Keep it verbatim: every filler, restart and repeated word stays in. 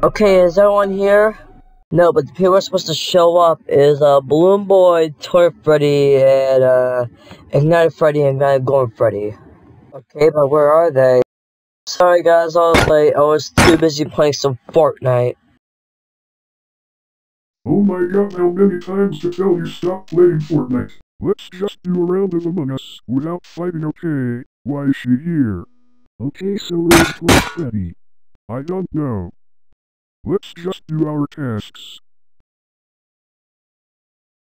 Okay, is everyone here? No, but the people who are supposed to show up is uh, Balloon Boy, Toy Freddy, and uh, Ignited Freddy and Ignited Golden Freddy. Okay, but where are they? Sorry guys, I was late. I was too busy playing some Fortnite. Oh my god, how many times to tell you stop playing Fortnite? Let's just do a round of Among Us without fighting, okay? Why is she here? Okay, so where's Toy Freddy? I don't know. Let's just do our tasks.